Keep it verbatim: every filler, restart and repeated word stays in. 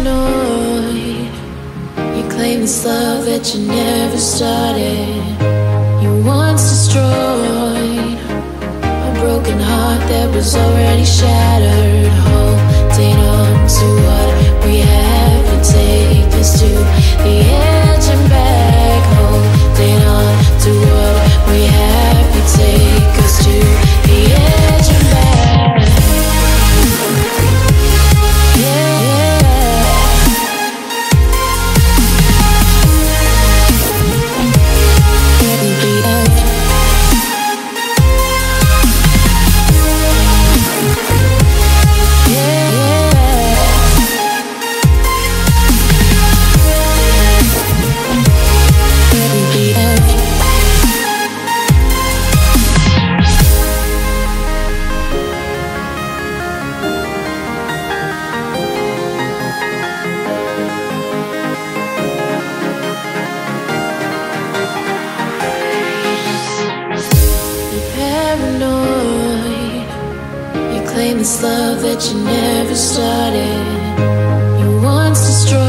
paranoid. You claim this love that you never started. You once destroyed a broken heart that was already shattered. Holding on to what we have and take us to the edge and back. Holding on to what we have and take us to the edge and back. This love that you never started. You once destroyed